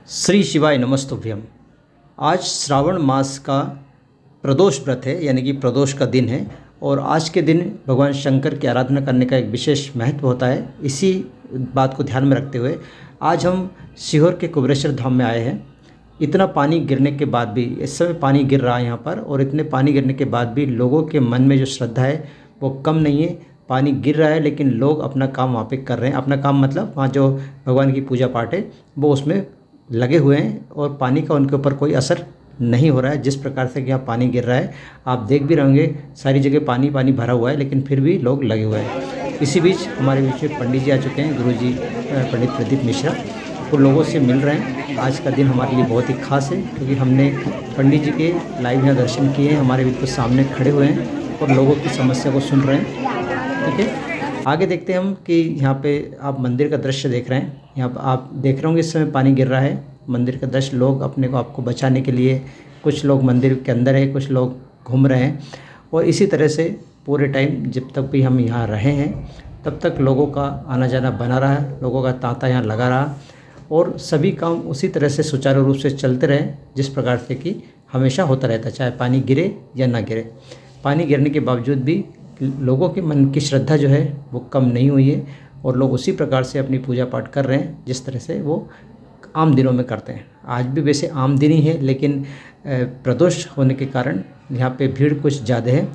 श्री शिवाय नमस्तुभ्यम। आज श्रावण मास का प्रदोष व्रत है, यानी कि प्रदोष का दिन है। और आज के दिन भगवान शंकर की आराधना करने का एक विशेष महत्व होता है। इसी बात को ध्यान में रखते हुए आज हम सीहोर के कुबेरेश्वर धाम में आए हैं। इतना पानी गिरने के बाद भी, इस समय पानी गिर रहा है यहाँ पर, और इतने पानी गिरने के बाद भी लोगों के मन में जो श्रद्धा है वो कम नहीं है। पानी गिर रहा है लेकिन लोग अपना काम वहाँ पे कर रहे हैं। अपना काम मतलब वहाँ जो भगवान की पूजा पाठ है वो उसमें लगे हुए हैं, और पानी का उनके ऊपर कोई असर नहीं हो रहा है। जिस प्रकार से यहाँ पानी गिर रहा है आप देख भी रहे होंगे, सारी जगह पानी पानी भरा हुआ है, लेकिन फिर भी लोग लगे हुए हैं। इसी बीच हमारे बीच में पंडित जी आ चुके हैं, गुरु जी पंडित प्रदीप मिश्रा। वो लोगों से मिल रहे हैं। आज का दिन हमारे लिए बहुत ही खास है, क्योंकि हमने पंडित जी के लाइव यहाँ दर्शन किए हैं। हमारे बिल्कुल सामने खड़े हुए हैं और लोगों की समस्या को सुन रहे हैं। ठीक है, आगे देखते हैं हम कि यहाँ पे आप मंदिर का दृश्य देख रहे हैं। यहाँ पर आप देख रहे होंगे इस समय पानी गिर रहा है। मंदिर का दृश्य, लोग अपने को आपको बचाने के लिए, कुछ लोग मंदिर के अंदर है, कुछ लोग घूम रहे हैं। और इसी तरह से पूरे टाइम जब तक भी हम यहाँ रहे हैं तब तक लोगों का आना जाना बना रहा, लोगों का तांता यहाँ लगा रहा, और सभी काम उसी तरह से सुचारू रूप से चलते रहे जिस प्रकार से कि हमेशा होता रहता, चाहे पानी गिरे या ना गिरे। पानी गिरने के बावजूद भी लोगों के मन की श्रद्धा जो है वो कम नहीं हुई है, और लोग उसी प्रकार से अपनी पूजा पाठ कर रहे हैं जिस तरह से वो आम दिनों में करते हैं। आज भी वैसे आम दिन ही है, लेकिन प्रदोष होने के कारण यहाँ पे भीड़ कुछ ज़्यादा है।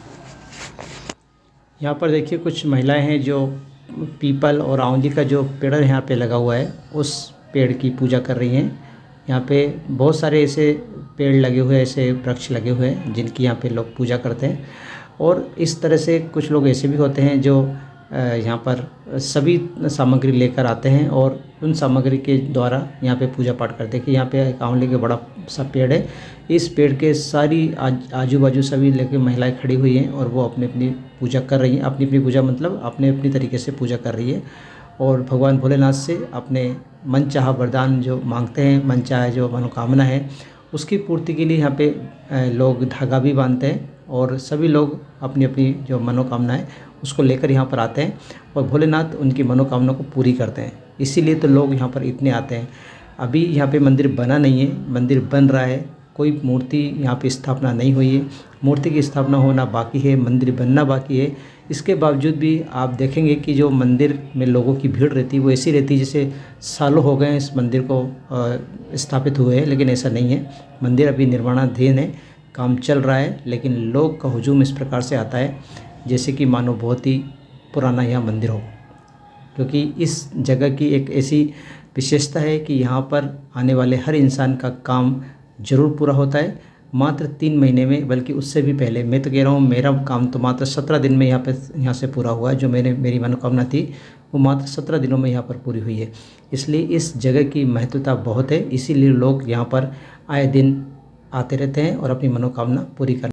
यहाँ पर देखिए कुछ महिलाएं हैं जो पीपल और आंवली का जो पेड़ यहाँ पे लगा हुआ है उस पेड़ की पूजा कर रही हैं। यहाँ पे बहुत सारे ऐसे पेड़ लगे हुए हैं, ऐसे वृक्ष लगे हुए हैं जिनकी यहाँ पे लोग पूजा करते हैं। और इस तरह से कुछ लोग ऐसे भी होते हैं जो यहाँ पर सभी सामग्री लेकर आते हैं और उन सामग्री के द्वारा यहाँ पे पूजा पाठ करते हैं। कि यहाँ पे एक आंवले के बड़ा सा पेड़ है, इस पेड़ के सारी आजू बाजू सभी लेके महिलाएं खड़ी हुई हैं और वो अपनी अपनी पूजा कर रही हैं। अपनी अपनी पूजा मतलब अपने अपनी तरीके से पूजा कर रही है, और भगवान भोलेनाथ से अपने मन चाहा वरदान जो मांगते हैं, मन चाहे जो मनोकामना है उसकी पूर्ति के लिए यहाँ पे लोग धागा भी बांधते हैं, और सभी लोग अपनी अपनी जो मनोकामना है उसको लेकर यहाँ पर आते हैं और भोलेनाथ उनकी मनोकामना को पूरी करते हैं। इसीलिए तो लोग यहाँ पर इतने आते हैं। अभी यहाँ पे मंदिर बना नहीं है, मंदिर बन रहा है, कोई मूर्ति यहाँ पे स्थापना नहीं हुई है। मूर्ति की स्थापना होना बाकी है, मंदिर बनना बाकी है। इसके बावजूद भी आप देखेंगे कि जो मंदिर में लोगों की भीड़ रहती है वो ऐसी रहती है जैसे सालों हो गए इस मंदिर को स्थापित हुए हैं, लेकिन ऐसा नहीं है। मंदिर अभी निर्माणाधीन है, काम चल रहा है, लेकिन लोग का हुजूम इस प्रकार से आता है जैसे कि मानो बहुत ही पुराना यह मंदिर हो। क्योंकि इस जगह की एक ऐसी विशेषता है कि यहाँ पर आने वाले हर इंसान का काम ज़रूर पूरा होता है, मात्र 3 महीने में, बल्कि उससे भी पहले। मैं तो कह रहा हूँ मेरा काम तो मात्र 17 दिन में यहाँ से पूरा हुआ है। जो मेरी मनोकामना थी वो मात्र 17 दिनों में यहाँ पर पूरी हुई है। इसलिए इस जगह की महत्वता बहुत है, इसीलिए लोग यहाँ पर आए दिन आते रहते हैं और अपनी मनोकामना पूरी कर